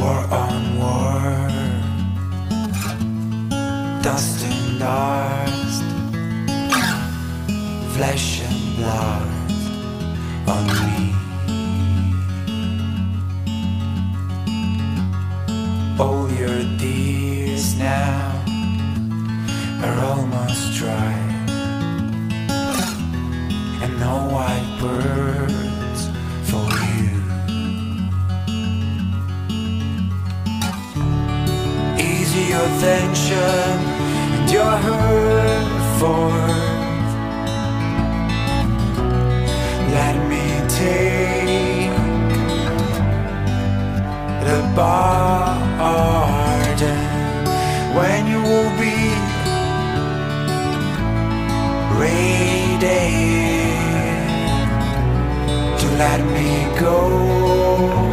war on war, dust and dust, flesh and blood on me. All your tears now are almost dry, and no white birds for you. Easy your tension and your hurt forth. Let me take the pardon when you will be ready to let me go.